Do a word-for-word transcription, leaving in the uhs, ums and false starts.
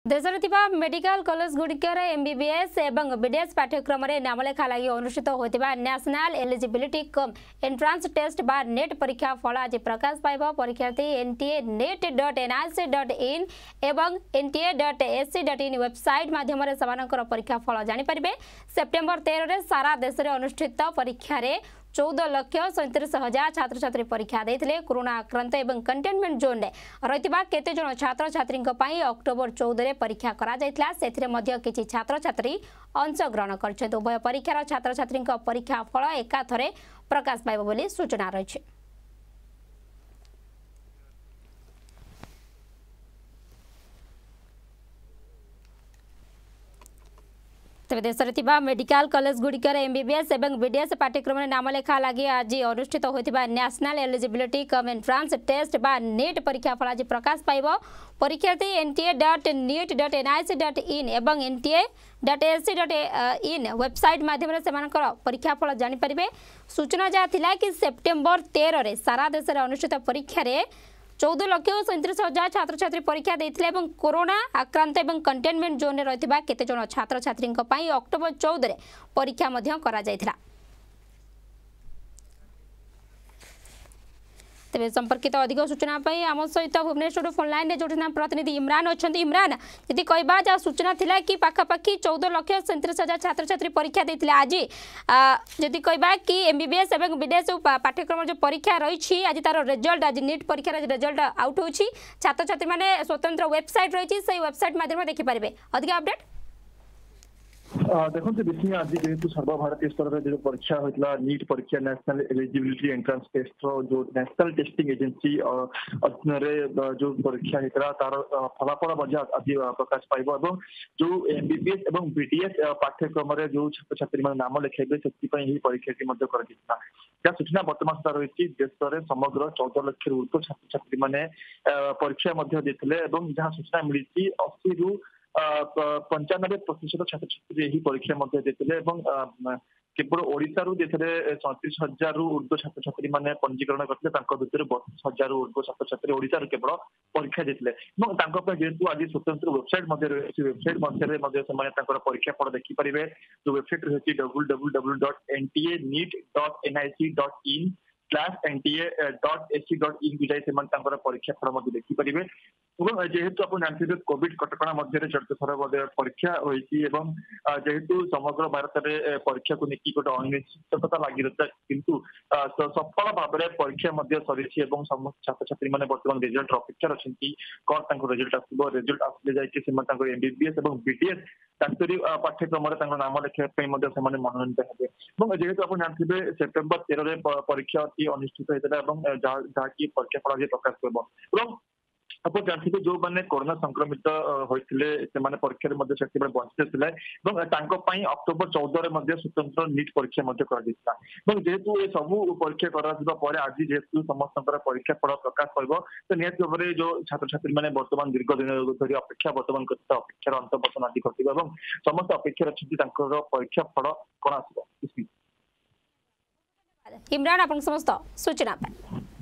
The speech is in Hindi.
देश में मेडिकल कॉलेज गुड़िकर एमबीबीएस एवं बीडीएस पाठ्यक्रम में नामलेखा लगी अनुष्ठित होता national eligibility cum entrance test बा नेट परीक्षा फल आज प्रकाश पाइब। परीक्षार्थी NTA NEET dot NIC dot in एवं NTA dot SC dot in website माध्यम परीक्षा फल जानीपर। सेप्टेम्बर तेरह में सारा देश में अनुष्ठित परीक्षा चौदह लक्ष सैंतीस हजार छात्र छात्री परीक्षा देते। कोरोना आक्रांत एवं कंटेनमेंट जोन में रही केते जन छात्र छात्री अक्टोबर चौदह परीक्षा करा जायतिला। सेथिरे मध्य किछि छात्र छात्री अंशग्रहण करछन्ते। उभय परीक्षार छात्र छात्री परीक्षा फल एकाथरे प्रकाश पाइब बोली सूचना रही। तेज देश में मेडिकल कॉलेज गुड़िकर एमबीबीएस एवं बीडीएस पाठ्यक्रम में नामलेखा लगी आज अनुष्ठित होता national eligibility cum entrance test बा नेट परीक्षा फल आज प्रकाश पाइब। परीक्षार्थी NTA dot NEET dot NIC dot in एवं NTA dot SC dot in website माध्यम परीक्षा फल जानीपर। सूचना जहाँ थिला कि सेप्टेम्बर तेरह में सारा देश में अनुष्ठित परीक्षा चौदह लक्ष सैंतीस हजार छात्र छात्री परीक्षा देते। कोरोना आक्रांत एवं कंटेनमेंट जोन में रही केते जन छात्र छात्री अक्टोबर चौदह परीक्षा करा जायतिला। तेज संपर्कित अधिक सूचना आम सहित भुवनेश्वर फोन लाइन में जोड़ी प्रतिनिधि इमरान अच्छा। इमरान जी कहवा जहाँ सूचना थिला कि पाखापाखि चौदह लक्ष सैंतीस हजार छात्र छात्री परीक्षा देते आज जदि कहवा कि एमबीबीएस और बीडीएस पाठ्यक्रम जो परीक्षा रही आज तार रिजल्ट आज नीट परीक्षार रिजल्ट आउट हो छात्र छात्री मैंने स्वतंत्र वेबसाइट रही से वेबसाइट माध्यम देखिपारे अधिक अपडेट देखते विस्मय आज जेहेतु सर्वभारतीय स्तर में जो परीक्षा होता नीट परीक्षा नेशनल एलिजिबिलिटी एंट्रांस टेस्ट जो नेशनल टेस्टिंग एजेंसी अधीन जो परीक्षा होता तार फलाफल आज प्रकाश पाइब। जो एमबीबीएस और बीडीएस पाठ्यक्रम जो छात्र छात्री नाम लिखाइबे से परीक्षा क्या सूचना बर्तमान सुधा रही देश में समग्र चौदह लक्ष ऊर्ध्व छात्र छात्री मैंने परीक्षा देते। जहाँ सूचना मिली अस्सी रु पंचानबे प्रतिशत छात्र छात्री यही परीक्षा देते। केवल ओडिशा रु सैंतीस हजार ऊर्ध्व छात्र छात्री मैंने पंजीकरण करते भर बतीस हजार ऊर्ध्व छात्र छात्री ओडिशा केवल परीक्षा देते। जेहेतु आज स्वतंत्र वेबसाइट रही वेबसाइट मध्य परीक्षा फल देखिपारे। जो वेबसाइट रही W W W dot NTA NEET dot NIC dot in slash NTA dot SC dot in भी जाए परीक्षा फल देखिपारे। जेहेतु आप जानते कोविड कटका मध्य चलित थर परीक्षा होती जेहेतु समग्र भारत में परीक्षा को लेकिन गोटे अनिश्चितता लगी रही किंतु सफल भाव में परीक्षा सरी समस्त छात्र छात्री मैंने बर्तमान रिजल्ट अपेक्षा अच्छी कौन रिजल्ट आसो रिजल्ट आसले जाए एमबीबीएस और बीडीएस डाक्तरी पाठ्यक्रम नाम लिखाई मनोनीत हे। जेहेतु आप जानते सेप्टेम्बर तेरह में परीक्षा अनुष्ठित होता है जहाँकि परीक्षा फल प्रकाश पाइब। आप जानते जो मैंने कोरोना संक्रमित होते परीक्षा बंचित थे अक्टोबर चौदह में स्वतंत्र नीट परीक्षा जेहेतु ये सब परीक्षा कर आज जेहेतु समस्त परीक्षा फल प्रकाश पाइब तो निहत भाव में जो छात्र छात्री मैंने बर्तमान दीर्घ दिन धरी अपेक्षा बर्तमान करते अपेक्षार अंत बर्तमान आदि घटो समस्त अपेक्षा अच्छी परीक्षा फल कौन आस। इमरान आप समस्त सूचना।